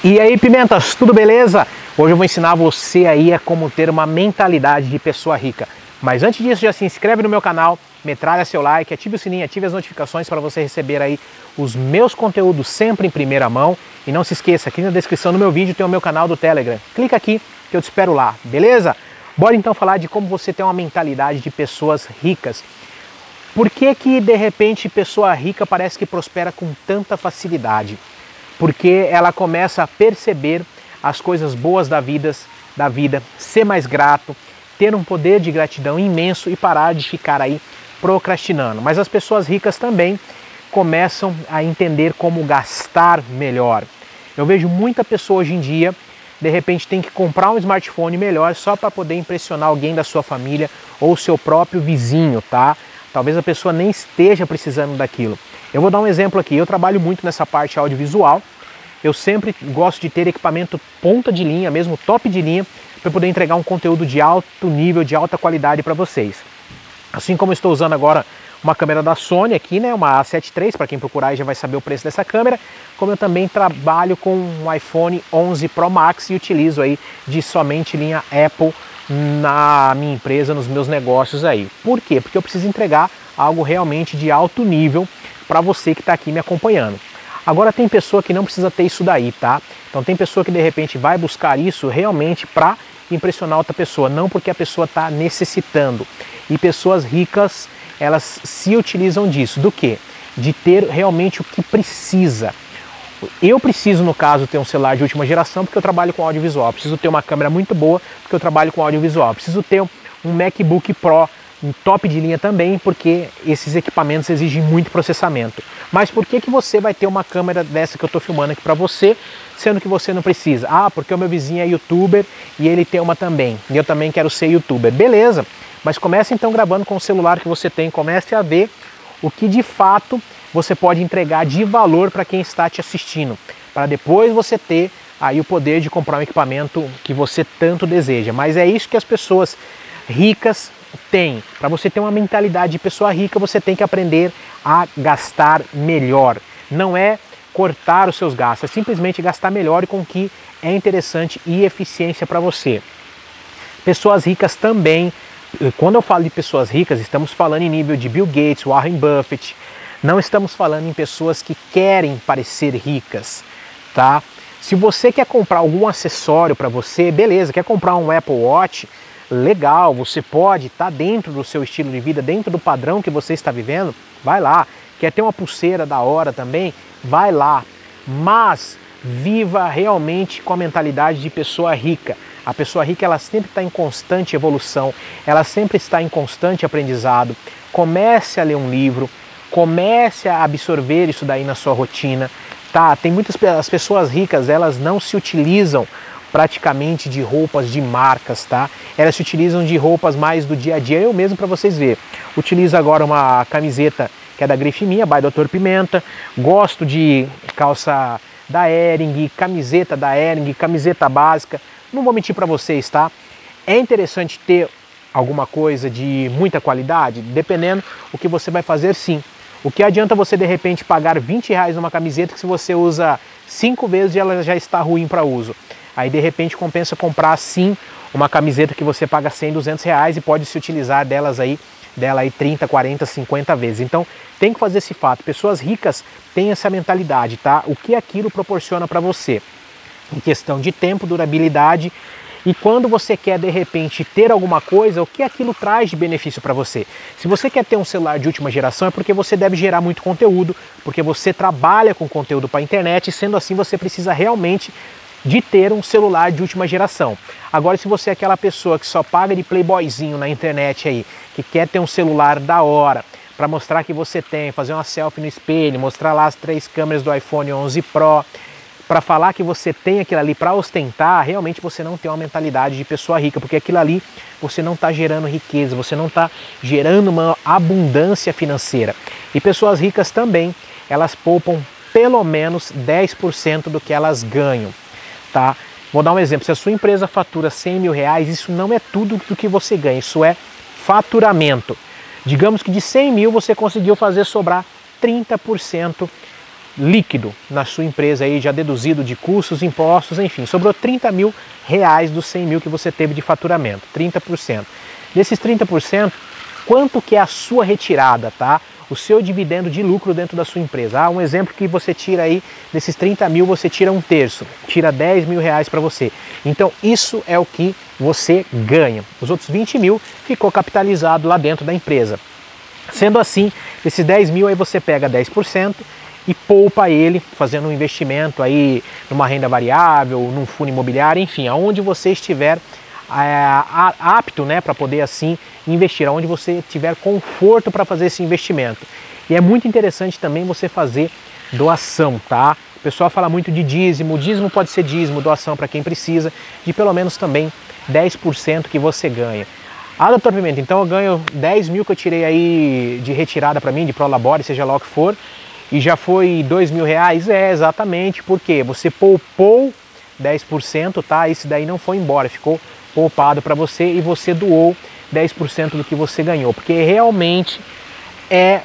E aí, pimentas, tudo beleza? Hoje eu vou ensinar você aí a como ter uma mentalidade de pessoa rica. Mas antes disso, já se inscreve no meu canal, metralha seu like, ative o sininho, ative as notificações para você receber aí os meus conteúdos sempre em primeira mão. E não se esqueça, aqui na descrição do meu vídeo tem o meu canal do Telegram. Clica aqui que eu te espero lá, beleza? Bora então falar de como você tem uma mentalidade de pessoas ricas. Por que que de repente pessoa rica parece que prospera com tanta facilidade? Porque ela começa a perceber as coisas boas da vida, ser mais grato, ter um poder de gratidão imenso e parar de ficar aí procrastinando. Mas as pessoas ricas também começam a entender como gastar melhor. Eu vejo muita pessoa hoje em dia, de repente tem que comprar um smartphone melhor só para poder impressionar alguém da sua família ou seu próprio vizinho, tá? Talvez a pessoa nem esteja precisando daquilo. Eu vou dar um exemplo aqui, eu trabalho muito nessa parte audiovisual, eu sempre gosto de ter equipamento ponta de linha, mesmo top de linha, para poder entregar um conteúdo de alto nível, de alta qualidade para vocês. Assim como eu estou usando agora uma câmera da Sony aqui, né, uma A7 III, para quem procurar aí já vai saber o preço dessa câmera, como eu também trabalho com um iPhone 11 Pro Max e utilizo aí de somente linha Apple na minha empresa, nos meus negócios aí. Por quê? Porque eu preciso entregar algo realmente de alto nível para você que está aqui me acompanhando. Agora tem pessoa que não precisa ter isso daí, tá? Então tem pessoa que de repente vai buscar isso realmente para impressionar outra pessoa, não porque a pessoa está necessitando. E pessoas ricas, elas se utilizam disso. Do quê? De ter realmente o que precisa. Eu preciso, no caso, ter um celular de última geração porque eu trabalho com audiovisual. Preciso ter uma câmera muito boa porque eu trabalho com audiovisual. Preciso ter um MacBook Pro em top de linha também, porque esses equipamentos exigem muito processamento. Mas por que que você vai ter uma câmera dessa que eu estou filmando aqui para você, sendo que você não precisa? Ah, porque o meu vizinho é youtuber e ele tem uma também, e eu também quero ser youtuber. Beleza, mas comece então gravando com o celular que você tem, comece a ver o que de fato você pode entregar de valor para quem está te assistindo, para depois você ter aí o poder de comprar um equipamento que você tanto deseja. Mas é isso que as pessoas ricas têm. Para você ter uma mentalidade de pessoa rica, você tem que aprender a gastar melhor. Não é cortar os seus gastos, é simplesmente gastar melhor e com o que é interessante e eficiência para você. Pessoas ricas também, quando eu falo de pessoas ricas, estamos falando em nível de Bill Gates, Warren Buffett. Não estamos falando em pessoas que querem parecer ricas, tá? Se você quer comprar algum acessório para você, beleza, quer comprar um Apple Watch, legal, você pode estar dentro do seu estilo de vida, dentro do padrão que você está vivendo, vai lá. Quer ter uma pulseira da hora também? Vai lá. Mas viva realmente com a mentalidade de pessoa rica. A pessoa rica, ela sempre está em constante evolução, ela sempre está em constante aprendizado. Comece a ler um livro, comece a absorver isso daí na sua rotina, tá? Tem muitas as pessoas ricas, elas não se utilizam praticamente de roupas de marcas, tá? Elas se utilizam de roupas mais do dia a dia. Eu mesmo, para vocês verem, utilizo agora uma camiseta que é da Grife Minha, by Dr. Pimenta. Gosto de calça da Hering, camiseta da Hering, camiseta básica. Não vou mentir para vocês, tá? É interessante ter alguma coisa de muita qualidade, dependendo o que você vai fazer, sim. O que adianta você de repente pagar R$20 numa camiseta que se você usa 5 vezes ela já está ruim para uso? Aí de repente compensa comprar sim uma camiseta que você paga 100, R$200 e pode se utilizar dela aí 30, 40, 50 vezes. Então tem que fazer esse fato. Pessoas ricas têm essa mentalidade, tá? O que aquilo proporciona para você? Em questão de tempo, durabilidade. E quando você quer de repente ter alguma coisa, o que aquilo traz de benefício para você? Se você quer ter um celular de última geração é porque você deve gerar muito conteúdo, porque você trabalha com conteúdo para a internet e sendo assim você precisa realmente de ter um celular de última geração. Agora, se você é aquela pessoa que só paga de playboyzinho na internet aí, que quer ter um celular da hora, para mostrar que você tem, fazer uma selfie no espelho, mostrar lá as 3 câmeras do iPhone 11 Pro, para falar que você tem aquilo ali para ostentar, realmente você não tem uma mentalidade de pessoa rica, porque aquilo ali você não está gerando riqueza, você não está gerando uma abundância financeira. E pessoas ricas também, elas poupam pelo menos 10% do que elas ganham. Tá? Vou dar um exemplo, se a sua empresa fatura R$100.000, isso não é tudo do que você ganha, isso é faturamento. Digamos que de 100 mil você conseguiu fazer sobrar 30% líquido na sua empresa aí, já deduzido de custos, impostos, enfim, sobrou R$30.000 dos 100 mil que você teve de faturamento, 30%. Desses 30%, quanto que é a sua retirada, tá? O seu dividendo de lucro dentro da sua empresa. Um exemplo que você tira aí, desses 30 mil, você tira um terço, tira R$10.000 para você. Então isso é o que você ganha. Os outros 20 mil ficou capitalizado lá dentro da empresa. Sendo assim, desses 10 mil aí você pega 10% e poupa ele, fazendo um investimento aí numa renda variável, num fundo imobiliário, enfim, aonde você estiver apto, né, para poder assim investir, aonde você tiver conforto para fazer esse investimento. E é muito interessante também você fazer doação, tá? O pessoal fala muito de dízimo, dízimo pode ser dízimo, doação para quem precisa, de pelo menos também 10% que você ganha. Ah, doutor Pimenta, então eu ganho 10 mil que eu tirei aí de retirada para mim, de Prolabore, seja lá o que for, e já foi R$2.000? É, exatamente, porque você poupou 10%, tá? Isso daí não foi embora, ficou poupado para você e você doou 10% do que você ganhou, porque realmente é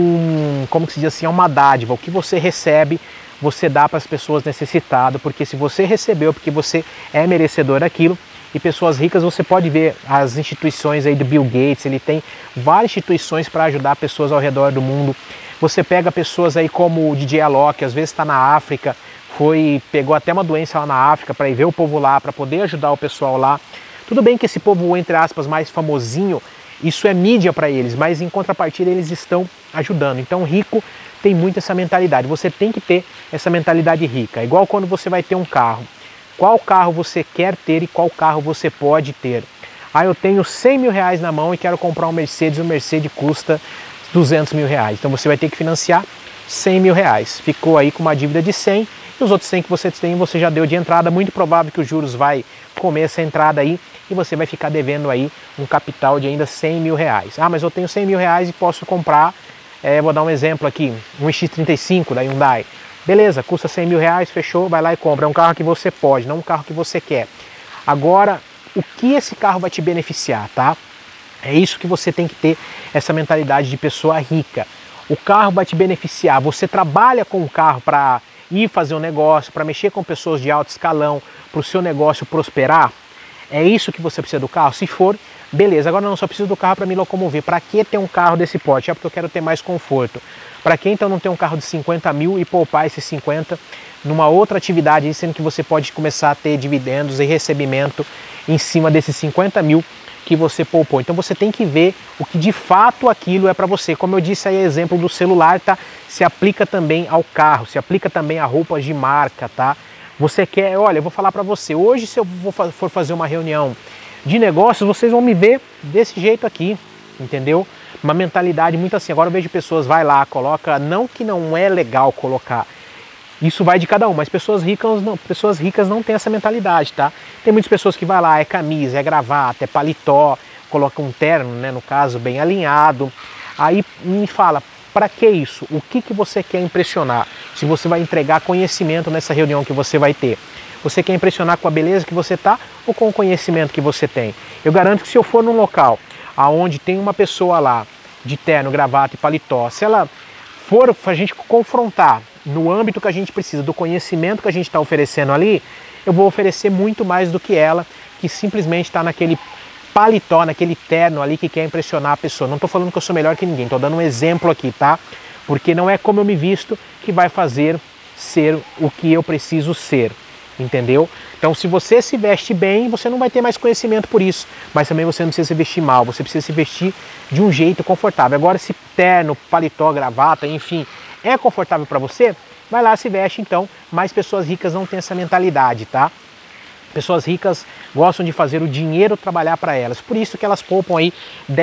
como que se diz assim, é uma dádiva. O que você recebe, você dá para as pessoas necessitadas, porque se você recebeu, porque você é merecedor daquilo. E pessoas ricas, você pode ver as instituições aí do Bill Gates, ele tem várias instituições para ajudar pessoas ao redor do mundo. Você pega pessoas aí como o DJ Alok, que às vezes está na África, pegou até uma doença lá na África para ir ver o povo lá, para poder ajudar o pessoal lá. Tudo bem que esse povo, entre aspas, mais famosinho, isso é mídia para eles, mas em contrapartida eles estão ajudando. Então rico tem muito essa mentalidade, você tem que ter essa mentalidade rica, igual quando você vai ter um carro. Qual carro você quer ter e qual carro você pode ter? Ah, eu tenho R$100.000 na mão e quero comprar um Mercedes, o Mercedes custa R$200.000. Então você vai ter que financiar R$100.000. Ficou aí com uma dívida de 100 e os outros 100 que você tem, você já deu de entrada. Muito provável que os juros vai comer essa entrada aí e você vai ficar devendo aí um capital de ainda R$100.000. Ah, mas eu tenho R$100.000 e posso comprar, vou dar um exemplo aqui, um X35 da Hyundai. Beleza, custa R$100.000, fechou, vai lá e compra. É um carro que você pode, não um carro que você quer. Agora, o que esse carro vai te beneficiar, tá? É isso que você tem que ter, essa mentalidade de pessoa rica. O carro vai te beneficiar, você trabalha com o carro para ir fazer um negócio, para mexer com pessoas de alto escalão, para o seu negócio prosperar. É isso que você precisa do carro? Se for, beleza. Agora não, só preciso do carro para me locomover. Para que ter um carro desse porte? É porque eu quero ter mais conforto. Para que então não ter um carro de 50 mil e poupar esses 50 numa outra atividade, sendo que você pode começar a ter dividendos e recebimento em cima desses 50 mil que você poupou. Então você tem que ver o que de fato aquilo é para você. Como eu disse aí, exemplo do celular, tá? Se aplica também ao carro, se aplica também a roupas de marca, tá? Você quer, olha, eu vou falar para você, hoje se eu for fazer uma reunião de negócios, vocês vão me ver desse jeito aqui, entendeu? Uma mentalidade muito assim. Agora eu vejo pessoas, vai lá, coloca, não que não é legal colocar, isso vai de cada um, mas pessoas ricas não têm essa mentalidade, tá? Tem muitas pessoas que vai lá, é camisa, é gravata, é paletó, coloca um terno, né, no caso, bem alinhado. Aí me fala, para que isso? O que você quer impressionar? Se você vai entregar conhecimento nessa reunião que você vai ter. Você quer impressionar com a beleza que você tá ou com o conhecimento que você tem? Eu garanto que se eu for num local aonde tem uma pessoa lá de terno, gravata e paletó, se ela for a gente confrontar no âmbito que a gente precisa, do conhecimento que a gente está oferecendo ali, eu vou oferecer muito mais do que ela, que simplesmente está naquele paletó, naquele terno ali que quer impressionar a pessoa. Não estou falando que eu sou melhor que ninguém, estou dando um exemplo aqui, tá? Porque não é como eu me visto que vai fazer ser o que eu preciso ser, entendeu? Então se você se veste bem, você não vai ter mais conhecimento por isso, mas também você não precisa se vestir mal, você precisa se vestir de um jeito confortável. Agora se terno, paletó, gravata, enfim, é confortável para você, vai lá, se veste então, mas pessoas ricas não têm essa mentalidade, tá? Pessoas ricas gostam de fazer o dinheiro trabalhar para elas, por isso que elas poupam aí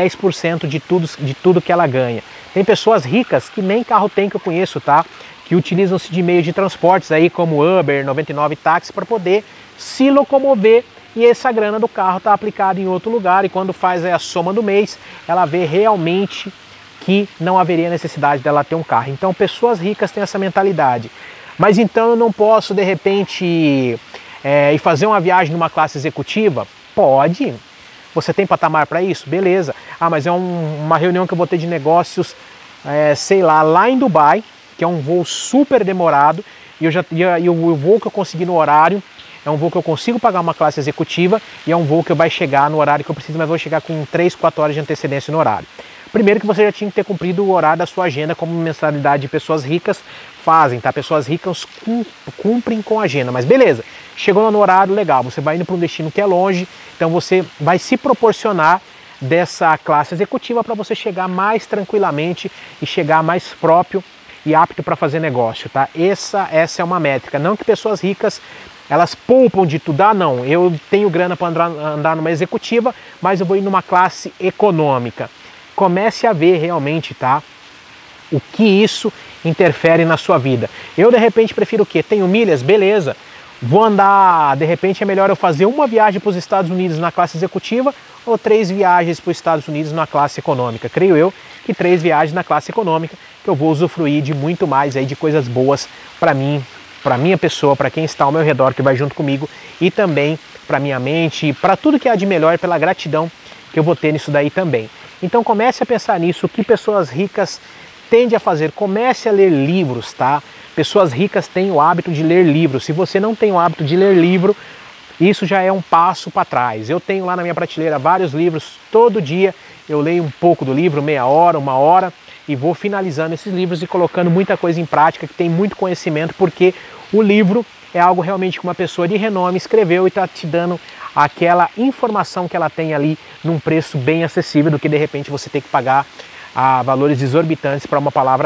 10% de tudo que ela ganha. Tem pessoas ricas que nem carro tem, que eu conheço, tá? Que utilizam-se de meios de transportes aí como Uber, 99 táxi para poder se locomover, e essa grana do carro está aplicada em outro lugar, e quando faz a soma do mês, ela vê realmente que não haveria necessidade dela ter um carro. Então pessoas ricas têm essa mentalidade. Mas então eu não posso de repente ir fazer uma viagem numa classe executiva? Pode. Você tem patamar para isso? Beleza. Ah, mas é uma reunião que eu vou ter de negócios, sei lá em Dubai, que é um voo super demorado, e o voo que eu consegui no horário é um voo que eu consigo pagar uma classe executiva e é um voo que vai chegar no horário que eu preciso, mas vou chegar com 3, 4 horas de antecedência no horário. Primeiro que você já tinha que ter cumprido o horário da sua agenda, como mensalidade de pessoas ricas fazem, tá? Pessoas ricas cumprem com a agenda, mas beleza, chegou no horário, legal, você vai indo para um destino que é longe, então você vai se proporcionar dessa classe executiva para você chegar mais tranquilamente e chegar mais próprio e apto para fazer negócio, tá? Essa é uma métrica, não que pessoas ricas elas poupam de tudo, não, eu tenho grana para andar numa executiva, mas eu vou ir numa classe econômica. Comece a ver realmente, tá? O que isso interfere na sua vida. Eu, de repente, prefiro o quê? Tenho milhas? Beleza. Vou andar, de repente é melhor eu fazer uma viagem para os Estados Unidos na classe executiva ou 3 viagens para os Estados Unidos na classe econômica. Creio eu que 3 viagens na classe econômica, que eu vou usufruir de muito mais aí, de coisas boas para mim, para minha pessoa, para quem está ao meu redor, que vai junto comigo, e também para minha mente, para tudo que há de melhor, pela gratidão que eu vou ter nisso daí também. Então comece a pensar nisso, o que pessoas ricas tendem a fazer. Comece a ler livros, tá? Pessoas ricas têm o hábito de ler livros. Se você não tem o hábito de ler livro, isso já é um passo para trás. Eu tenho lá na minha prateleira vários livros, todo dia eu leio um pouco do livro, meia hora, 1 hora, e vou finalizando esses livros e colocando muita coisa em prática, que tem muito conhecimento, porque o livro é algo realmente que uma pessoa de renome escreveu e está te dando aquela informação que ela tem ali num preço bem acessível, do que de repente você ter que pagar valores exorbitantes para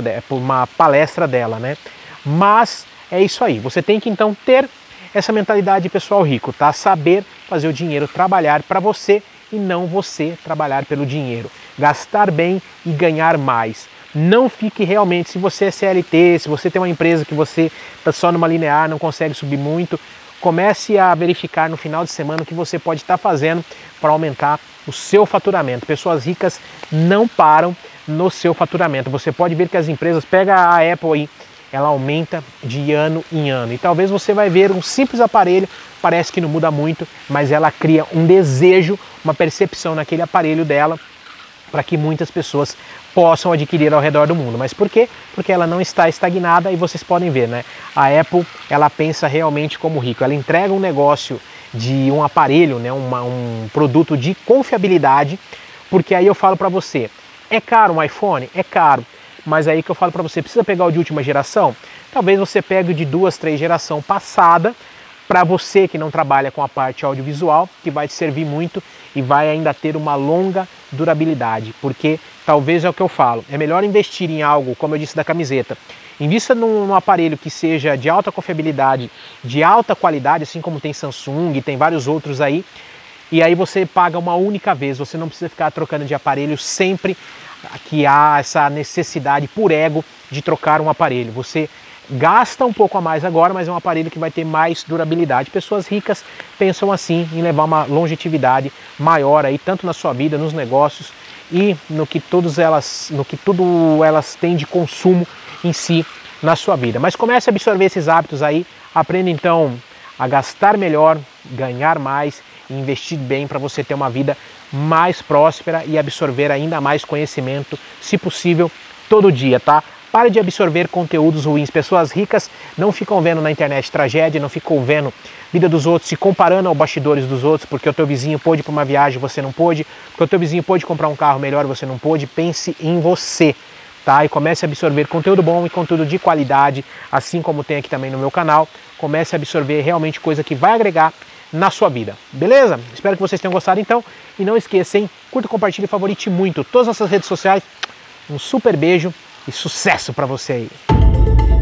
uma palestra dela, né? Mas é isso aí, você tem que então ter essa mentalidade de pessoal rico, tá? Saber fazer o dinheiro trabalhar para você e não você trabalhar pelo dinheiro. Gastar bem e ganhar mais. Não fique realmente, se você é CLT, se você tem uma empresa que você está só numa linear, não consegue subir muito, comece a verificar no final de semana o que você pode estar fazendo para aumentar o seu faturamento. Pessoas ricas não param no seu faturamento. Você pode ver que as empresas, pega a Apple aí, ela aumenta de ano em ano. E talvez você vai ver um simples aparelho, parece que não muda muito, mas ela cria um desejo, uma percepção naquele aparelho dela, para que muitas pessoas possam adquirir ao redor do mundo. Mas por quê? Porque ela não está estagnada, e vocês podem ver, né? A Apple, ela pensa realmente como rico. Ela entrega um negócio de um aparelho, né? Um produto de confiabilidade, porque aí eu falo para você, é caro um iPhone? É caro. Mas aí que eu falo para você, precisa pegar o de última geração? Talvez você pegue o de 2, 3 geração passada, para você que não trabalha com a parte audiovisual, que vai te servir muito e vai ainda ter uma longa durabilidade, porque talvez é o que eu falo, é melhor investir em algo, como eu disse da camiseta, invista num aparelho que seja de alta confiabilidade, de alta qualidade, assim como tem Samsung e tem vários outros aí, e aí você paga uma única vez, você não precisa ficar trocando de aparelho sempre que há essa necessidade por ego de trocar um aparelho. Você gasta um pouco a mais agora, mas é um aparelho que vai ter mais durabilidade. Pessoas ricas pensam assim, em levar uma longevidade maior aí, tanto na sua vida, nos negócios e no que tudo elas têm de consumo em si na sua vida. Mas comece a absorver esses hábitos aí, aprenda então a gastar melhor, ganhar mais e investir bem para você ter uma vida mais próspera e absorver ainda mais conhecimento, se possível, todo dia, tá? Pare de absorver conteúdos ruins. Pessoas ricas não ficam vendo na internet tragédia, não ficam vendo vida dos outros, se comparando aos bastidores dos outros, porque o teu vizinho pôde ir para uma viagem, você não pôde, porque o teu vizinho pôde comprar um carro melhor, você não pôde. Pense em você, tá? E comece a absorver conteúdo bom e conteúdo de qualidade, assim como tem aqui também no meu canal. Comece a absorver realmente coisa que vai agregar na sua vida, beleza? Espero que vocês tenham gostado então, e não esqueça, hein? Curta, compartilhe e favorite muito todas as nossas redes sociais. Um super beijo e sucesso para você aí!